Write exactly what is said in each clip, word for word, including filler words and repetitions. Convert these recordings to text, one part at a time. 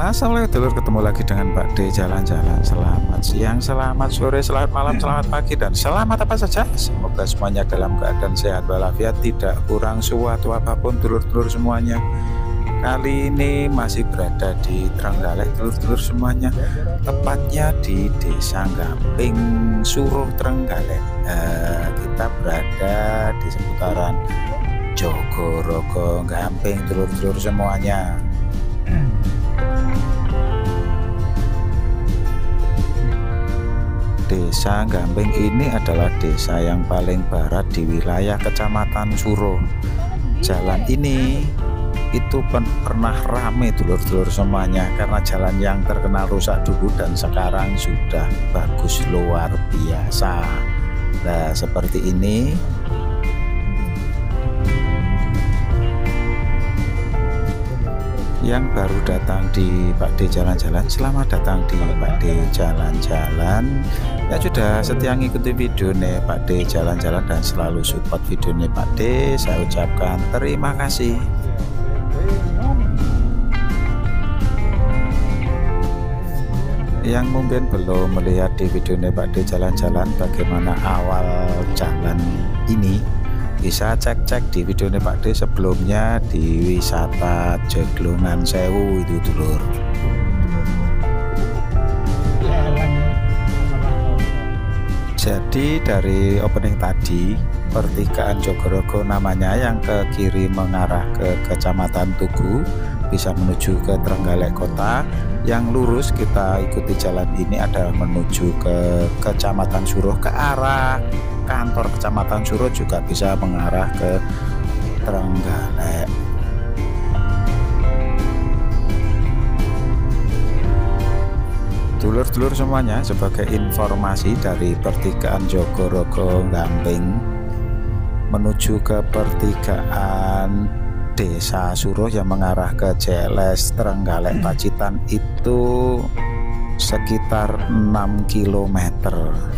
Assalamualaikum dulur, ketemu lagi dengan Pak D jalan-jalan. Selamat siang, selamat sore, selamat malam, selamat pagi, dan selamat apa saja. Semoga semuanya dalam keadaan sehat walafiat, tidak kurang suatu apapun dulur-dulur semuanya. Kali ini masih berada di Trenggalek dulur-dulur semuanya, tepatnya di Desa Gamping, Suruh, Trenggalek. Nah, kita berada di seputaran Jogorogo Gamping dulur-dulur semuanya. Desa Gamping ini adalah desa yang paling barat di wilayah Kecamatan Suruh. Jalan ini itu pen pernah rame dulur-dulur semuanya karena jalan yang terkenal rusak dulu dan sekarang sudah bagus luar biasa. Nah, seperti ini. Yang baru datang di Pak D jalan-jalan, selamat datang di Pak D jalan-jalan. Ya sudah setia ngikuti video nih Pak D jalan-jalan dan selalu support video nih Pak D, saya ucapkan terima kasih. Yang mungkin belum melihat di video nih Pak D jalan-jalan bagaimana awal jalan ini, bisa cek-cek di video ini Pak D sebelumnya di wisata Jeglungan Sewu itu dulur. Jadi dari opening tadi, pertigaan Jogorogo namanya, yang ke kiri mengarah ke Kecamatan Tugu bisa menuju ke Trenggalek Kota, yang lurus kita ikuti jalan ini adalah menuju ke Kecamatan Suruh, ke arah kantor Kecamatan Suruh juga bisa mengarah ke Trenggalek. Dulur-dulur semuanya, sebagai informasi dari pertigaan Jogorogo Gamping menuju ke pertigaan Desa Suruh yang mengarah ke C L S Trenggalek Pacitan itu sekitar enam kilometer.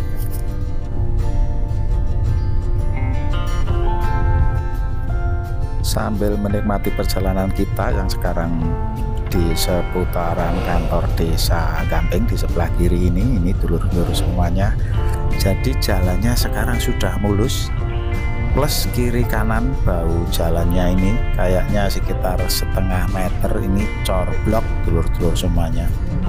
Sambil menikmati perjalanan kita yang sekarang di seputaran kantor Desa Gamping di sebelah kiri ini, ini dulur-dulur semuanya. Jadi jalannya sekarang sudah mulus, plus kiri kanan bau jalannya ini kayaknya sekitar setengah meter, ini corblok dulur-dulur semuanya.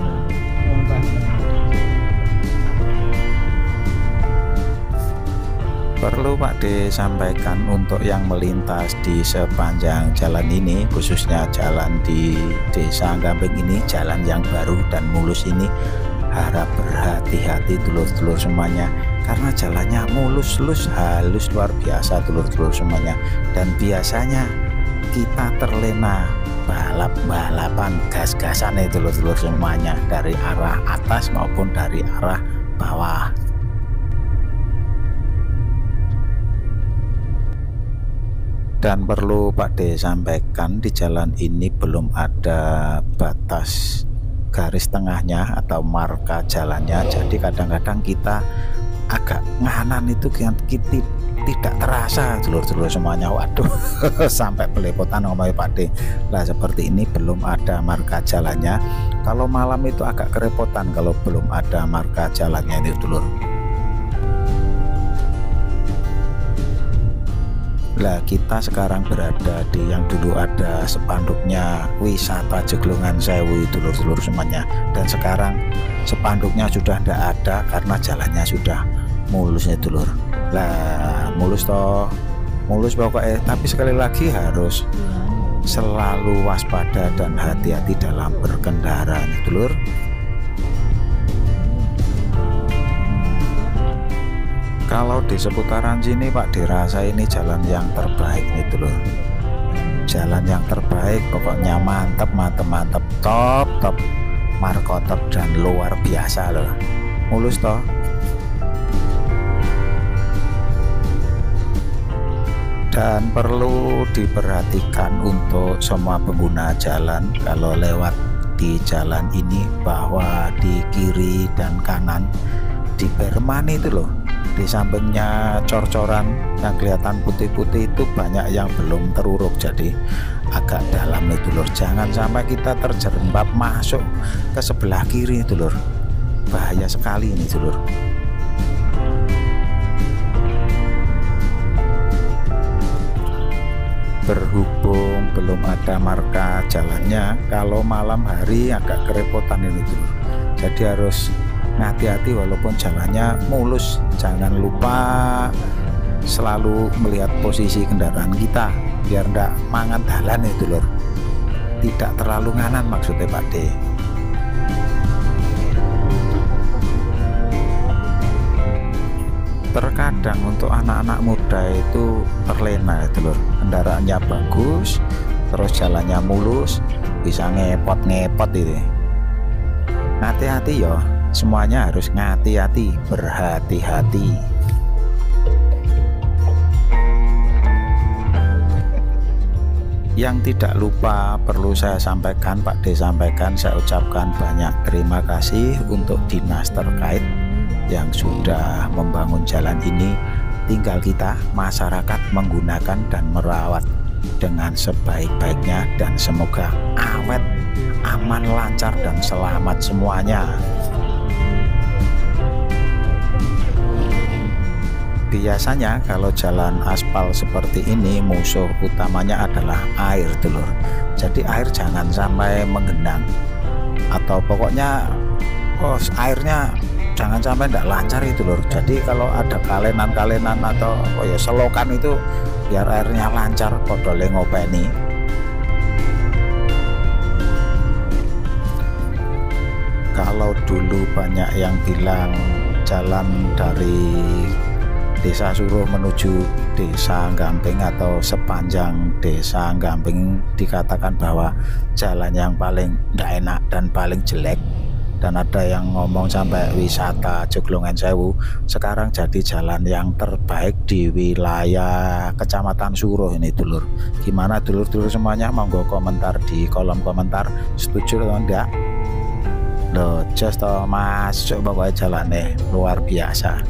Perlu Pak D sampaikan untuk yang melintas di sepanjang jalan ini, khususnya jalan di Desa Gamping ini, jalan yang baru dan mulus ini, harap berhati-hati dulur-dulur semuanya karena jalannya mulus-lus, halus luar biasa dulur-dulur semuanya. Dan biasanya kita terlena balap-balapan gas-gasan nih dulur-dulur semuanya, dari arah atas maupun dari arah bawah. Dan perlu Pak D sampaikan, di jalan ini belum ada batas garis tengahnya atau marka jalannya. Jadi kadang-kadang kita agak nganan itu kita tidak terasa dulur-dulur semuanya. Waduh, sampai belepotan ngomongin Pak D. Lah seperti ini belum ada marka jalannya. Kalau malam itu agak kerepotan kalau belum ada marka jalannya ini dulur. Lah kita sekarang berada di yang dulu ada spanduknya wisata Jeglungan Sewu dulur-dulur semuanya, dan sekarang spanduknya sudah tidak ada karena jalannya sudah mulus ya dulur. Lah mulus toh, mulus pokoknya, tapi sekali lagi harus selalu waspada dan hati-hati dalam berkendara nih dulur. Kalau di seputaran sini Pak dirasa ini jalan yang terbaik gitu loh, jalan yang terbaik pokoknya, mantep mantep mantep, top top, markotop dan luar biasa loh, mulus toh. Dan perlu diperhatikan untuk semua pengguna jalan kalau lewat di jalan ini, bahwa di kiri dan kanan di perman itu loh, di sampingnya cor-coran yang kelihatan putih-putih itu banyak yang belum teruruk, jadi agak dalam nih dulur. Jangan sampai kita terjerembab masuk ke sebelah kiri dulur, bahaya sekali ini dulur. Berhubung belum ada marka jalannya, kalau malam hari agak kerepotan ini dulur, jadi harus hati-hati walaupun jalannya mulus. Jangan lupa selalu melihat posisi kendaraan kita biar ndak mangan dalan itu lur, tidak terlalu nganan maksudnya Pak D. Terkadang untuk anak-anak muda itu terlena itu lur, kendaraannya bagus terus jalannya mulus, bisa ngepot-ngepot itu. Hati-hati ya, semuanya harus ngati-hati, berhati-hati. Yang tidak lupa perlu saya sampaikan, Pak D sampaikan, saya ucapkan banyak terima kasih untuk dinas terkait yang sudah membangun jalan ini. Tinggal kita masyarakat menggunakan dan merawat dengan sebaik-baiknya, dan semoga awet, aman, lancar, dan selamat semuanya. Biasanya kalau jalan aspal seperti ini musuh utamanya adalah air dulur. Jadi air jangan sampai menggenang, atau pokoknya oh, airnya jangan sampai tidak lancar itu lur. Jadi kalau ada kalenan-kalenan atau oh ya selokan itu biar airnya lancar, podole ngopeni. Kalau dulu banyak yang bilang jalan dari Desa Suruh menuju Desa Gamping atau sepanjang Desa Gamping dikatakan bahwa jalan yang paling tidak enak dan paling jelek, dan ada yang ngomong sampai wisata Joglongan Sewu sekarang jadi jalan yang terbaik di wilayah Kecamatan Suruh ini dulur. Gimana dulur-dulur semuanya, monggo komentar di kolom komentar, setuju atau enggak? Loh, just toh masuk pokoknya jalannya luar biasa.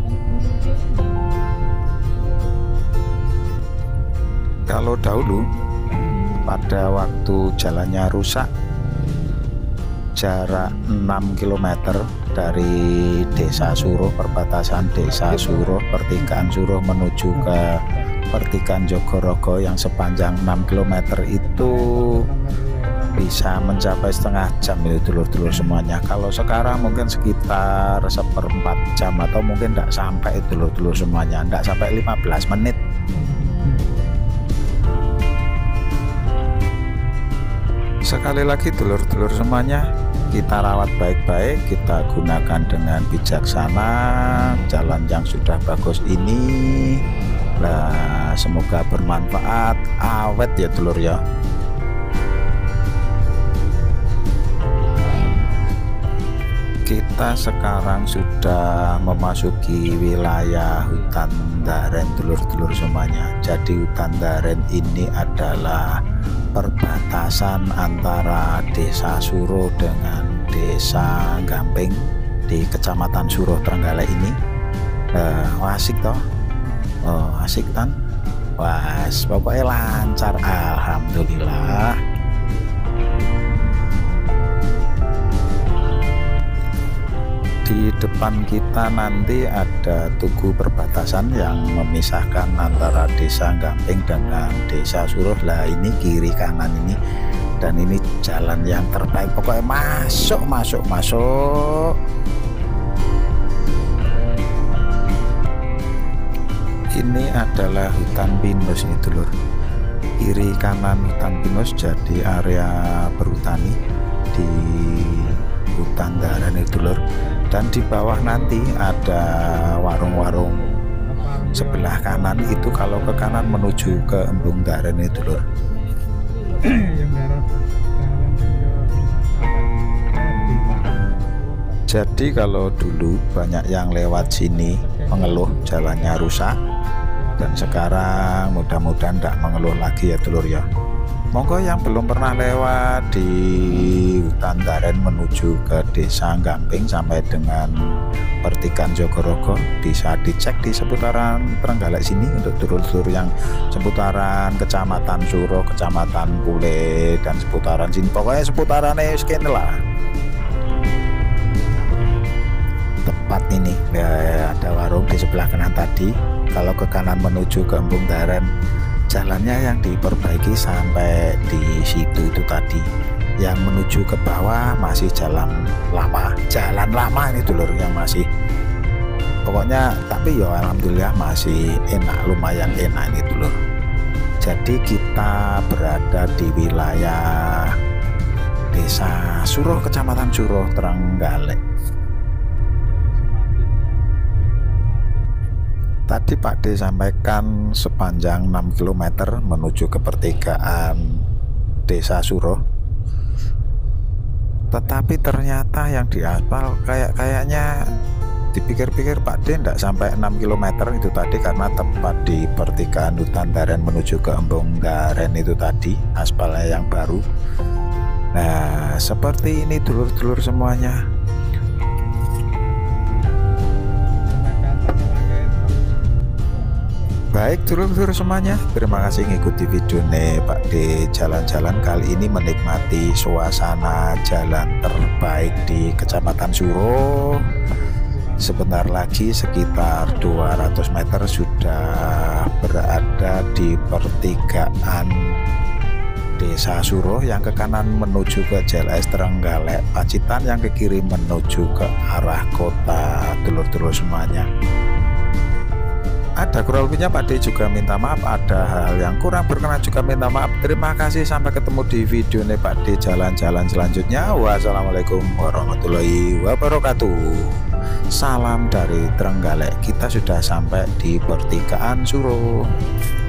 Kalau dahulu pada waktu jalannya rusak, jarak enam kilometer dari Desa Suruh, perbatasan Desa Suruh, pertigaan Suruh menuju ke pertigaan Jogorogo yang sepanjang enam kilometer itu bisa mencapai setengah jam itu dulur-dulur semuanya. Kalau sekarang mungkin sekitar seperempat jam atau mungkin tidak sampai dulur-dulur semuanya, tidak sampai lima belas menit. Sekali lagi dulur-dulur semuanya, kita rawat baik-baik, kita gunakan dengan bijaksana jalan yang sudah bagus ini. Nah, semoga bermanfaat, awet ya dulur ya. Kita sekarang sudah memasuki wilayah hutan Daren dulur-dulur semuanya. Jadi hutan Daren ini adalah perbatasan antara Desa Suruh dengan Desa Gamping di Kecamatan Suruh Trenggalek ini. Uh, asik toh, oh, asik kan? Wah, pokoknya lancar, alhamdulillah. Di depan kita nanti ada tugu perbatasan yang memisahkan antara Desa Gamping dengan Desa Suruh. Lah ini kiri kanan ini, dan ini jalan yang terbaik, pokoknya masuk masuk masuk. Ini adalah hutan pinus itu lur, kiri kanan hutan pinus, jadi area berhutani di hutan Daren itu lur. Dan di bawah nanti ada warung-warung sebelah kanan itu, kalau ke kanan menuju ke Embung Daren itu lur. Jadi kalau dulu banyak yang lewat sini mengeluh jalannya rusak, dan sekarang mudah-mudahan tidak mengeluh lagi ya dulur ya. Monggo yang belum pernah lewat di hutan Daren menuju ke Desa Gamping sampai dengan pertigaan Jogorogo, bisa dicek di seputaran Trenggalek sini untuk tur-tur yang seputaran Kecamatan Suro, Kecamatan Pule, dan seputaran sini, pokoknya seputarannya sekian lah. Tepat ini ya, ada warung di sebelah kanan tadi. Kalau ke kanan menuju ke Embung Daren, jalannya yang diperbaiki sampai di situ itu tadi. Yang menuju ke bawah masih jalan lama, jalan lama ini dulur, yang masih pokoknya, tapi ya alhamdulillah masih enak, lumayan enak ini dulur. Jadi kita berada di wilayah Desa Suro, Kecamatan Suro, Trenggalek. Tadi Pak D sampaikan sepanjang enam kilometer menuju ke pertigaan Desa Suro. Tetapi ternyata yang diaspal kayak-kayaknya dipikir-pikir Pak D tidak sampai enam kilometer itu tadi, karena tepat di pertigaan hutan Daren menuju ke Embung Daren itu tadi aspalnya yang baru. Nah, seperti ini dulur-dulur semuanya. Baik dulur-dulur semuanya, terima kasih ngikuti video nih Pak D jalan-jalan kali ini, menikmati suasana jalan terbaik di Kecamatan Suro. Sebentar lagi sekitar dua ratus meter sudah berada di pertigaan Desa Suro, yang ke kanan menuju ke J L S Trenggalek Pacitan, yang ke kiri menuju ke arah kota dulur-dulur semuanya. Ada kurang lebihnya Pak D juga minta maaf, ada hal yang kurang berkenan juga minta maaf. Terima kasih, sampai ketemu di video nih Pak D jalan-jalan selanjutnya. Wassalamualaikum warahmatullahi wabarakatuh. Salam dari Trenggalek, kita sudah sampai di pertigaan Suro.